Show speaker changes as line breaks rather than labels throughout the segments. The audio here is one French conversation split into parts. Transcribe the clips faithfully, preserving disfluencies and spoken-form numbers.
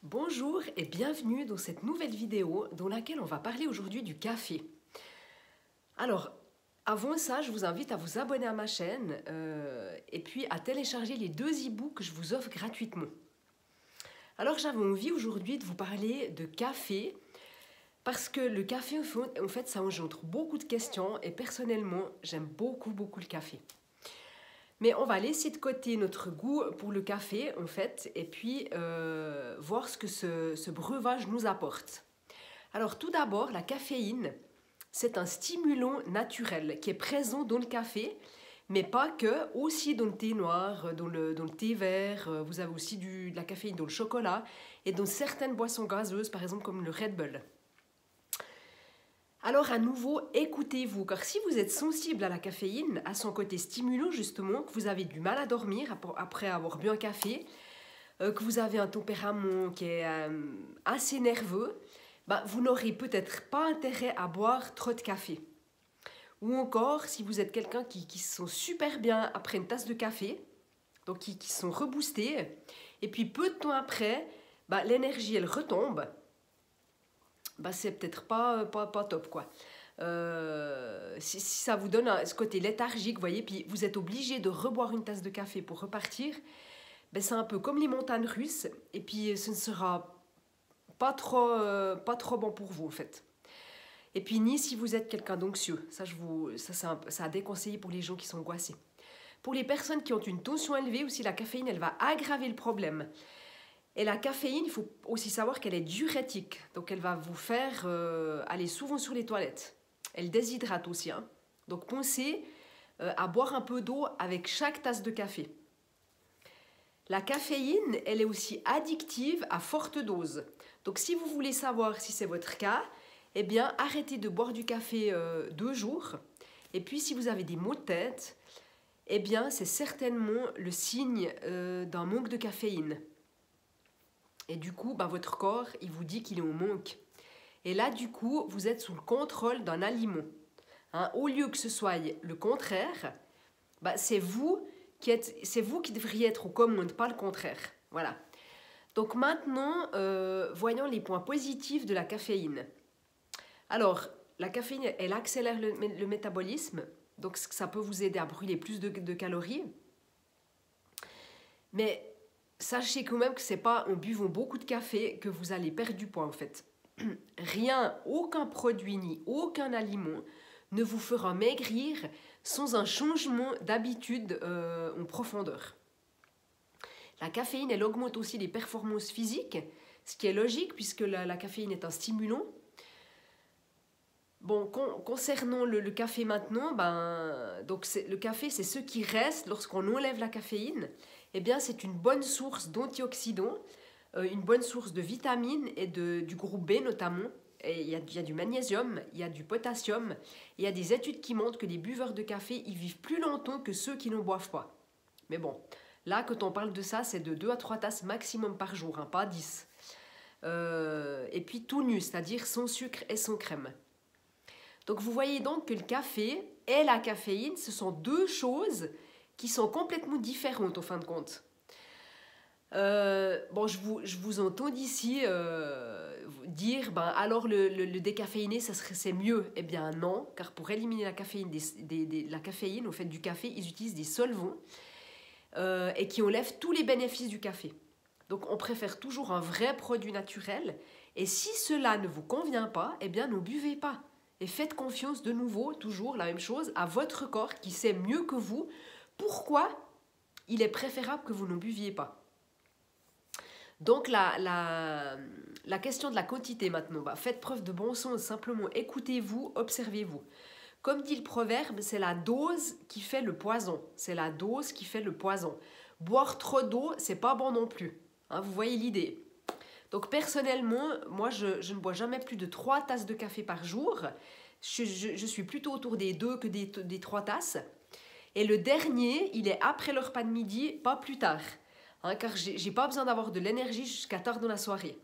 Bonjour et bienvenue dans cette nouvelle vidéo dans laquelle on va parler aujourd'hui du café. Alors, avant ça, je vous invite à vous abonner à ma chaîne euh, et puis à télécharger les deux e-books que je vous offre gratuitement. Alors, j'avais envie aujourd'hui de vous parler de café parce que le café, en fait, ça engendre beaucoup de questions et personnellement, j'aime beaucoup, beaucoup le café. Mais on va laisser de côté notre goût pour le café, en fait, et puis euh, voir ce que ce, ce breuvage nous apporte. Alors, tout d'abord, la caféine, c'est un stimulant naturel qui est présent dans le café, mais pas que, aussi dans le thé noir, dans le, dans le thé vert, vous avez aussi du, de la caféine dans le chocolat et dans certaines boissons gazeuses, par exemple comme le Red Bull. Alors à nouveau, écoutez-vous, car si vous êtes sensible à la caféine, à son côté stimulant justement, que vous avez du mal à dormir après avoir bu un café, euh, que vous avez un tempérament qui est euh, assez nerveux, ben, vous n'aurez peut-être pas intérêt à boire trop de café. Ou encore, si vous êtes quelqu'un qui, qui se sent super bien après une tasse de café, donc qui, qui sont reboostés, et puis peu de temps après, ben, l'énergie elle retombe, bah, c'est peut-être pas, pas, pas top quoi. Euh, si, si ça vous donne un, ce côté léthargique, vous voyez, puis vous êtes obligé de reboire une tasse de café pour repartir, ben c'est un peu comme les montagnes russes, et puis ce ne sera pas trop, euh, pas trop bon pour vous en fait. Et puis ni si vous êtes quelqu'un d'anxieux, ça, je vous, ça c'est un, ça a déconseillé pour les gens qui sont angoissés. Pour les personnes qui ont une tension élevée aussi, la caféine elle va aggraver le problème. Et la caféine, il faut aussi savoir qu'elle est diurétique. Donc, elle va vous faire euh, aller souvent sur les toilettes. Elle déshydrate aussi. Hein. Donc, pensez euh, à boire un peu d'eau avec chaque tasse de café. La caféine, elle est aussi addictive à forte dose. Donc, si vous voulez savoir si c'est votre cas, eh bien, arrêtez de boire du café euh, deux jours. Et puis, si vous avez des maux de tête, eh bien, c'est certainement le signe euh, d'un manque de caféine. Et du coup, bah, votre corps, il vous dit qu'il est en manque. Et là, du coup, vous êtes sous le contrôle d'un aliment. Hein, au lieu que ce soit le contraire, bah, c'est vous qui êtes, c'est vous qui devriez être aux commandes, pas le contraire. Voilà. Donc maintenant, euh, voyons les points positifs de la caféine. Alors, la caféine, elle accélère le, le métabolisme, donc ça peut vous aider à brûler plus de, de calories. Mais sachez quand même que ce n'est pas en buvant beaucoup de café que vous allez perdre du poids en fait. Rien, aucun produit ni aucun aliment ne vous fera maigrir sans un changement d'habitude euh, en profondeur. La caféine, elle augmente aussi les performances physiques, ce qui est logique puisque la, la caféine est un stimulant. Bon, con, concernant le, le café maintenant, ben, donc le café, c'est ce qui reste lorsqu'on enlève la caféine. Eh bien, c'est une bonne source d'antioxydants, euh, une bonne source de vitamines et de, du groupe B notamment. Et il y a, il y a du magnésium, il y a du potassium. Il y a des études qui montrent que les buveurs de café, ils vivent plus longtemps que ceux qui n'en boivent pas. Mais bon, là, quand on parle de ça, c'est de deux à trois tasses maximum par jour, hein, pas dix. Euh, et puis tout nu, c'est-à-dire sans sucre et sans crème. Donc vous voyez donc que le café et la caféine, ce sont deux choses qui sont complètement différentes au fin de compte. Euh, bon, je vous, je vous entends d'ici euh, dire, ben, alors le, le, le décaféiné, ça serait, c'est mieux. Eh bien non, car pour éliminer la caféine, des, des, des, la caféine, au fait du café, ils utilisent des solvants euh, et qui enlèvent tous les bénéfices du café. Donc on préfère toujours un vrai produit naturel. Et si cela ne vous convient pas, eh bien ne buvez pas. Et faites confiance de nouveau, toujours la même chose, à votre corps qui sait mieux que vous pourquoi il est préférable que vous ne buviez pas. Donc la, la, la question de la quantité maintenant, bah, faites preuve de bon sens, simplement écoutez-vous, observez-vous. Comme dit le proverbe, c'est la dose qui fait le poison. C'est la dose qui fait le poison. Boire trop d'eau, c'est pas bon non plus. Hein, vous voyez l'idée. Donc personnellement, moi je, je ne bois jamais plus de trois tasses de café par jour. Je, je, je suis plutôt autour des deux que des, des trois tasses. Et le dernier, il est après le repas de midi, pas plus tard. Hein, car j'ai, j'ai pas besoin d'avoir de l'énergie jusqu'à tard dans la soirée.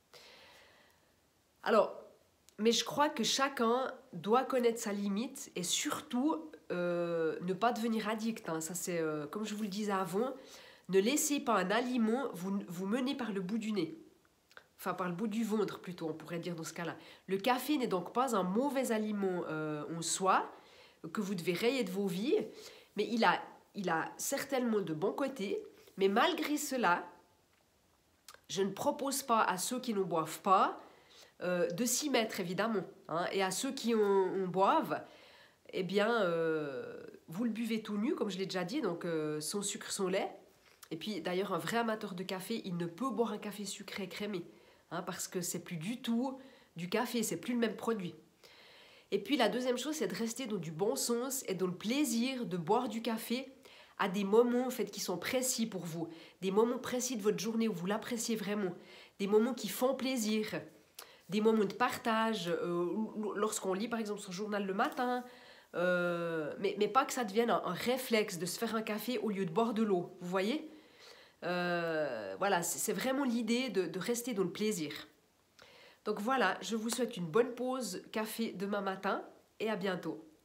Alors, mais je crois que chacun doit connaître sa limite et surtout euh, ne pas devenir addict. Hein. Ça c'est, euh, comme je vous le disais avant, ne laissez pas un aliment vous, vous mener par le bout du nez. enfin par le bout du ventre plutôt, on pourrait dire dans ce cas-là. Le café n'est donc pas un mauvais aliment euh, en soi, que vous devez rayer de vos vies, mais il a, il a certainement de bons côtés, mais malgré cela, je ne propose pas à ceux qui ne boivent pas euh, de s'y mettre évidemment, hein, et à ceux qui en, en boivent, eh bien, euh, vous le buvez tout nu, comme je l'ai déjà dit, donc euh, sans sucre, sans lait. Et puis d'ailleurs, un vrai amateur de café, il ne peut boire un café sucré crémé, hein, parce que c'est plus du tout du café, c'est plus le même produit. Et puis la deuxième chose, c'est de rester dans du bon sens et dans le plaisir de boire du café à des moments en fait, qui sont précis pour vous, des moments précis de votre journée où vous l'appréciez vraiment, des moments qui font plaisir, des moments de partage, euh, lorsqu'on lit par exemple son journal le matin, euh, mais, mais pas que ça devienne un, un réflexe de se faire un café au lieu de boire de l'eau, vous voyez. Euh, voilà, c'est vraiment l'idée de, de rester dans le plaisir. Donc voilà, je vous souhaite une bonne pause café demain matin et à bientôt.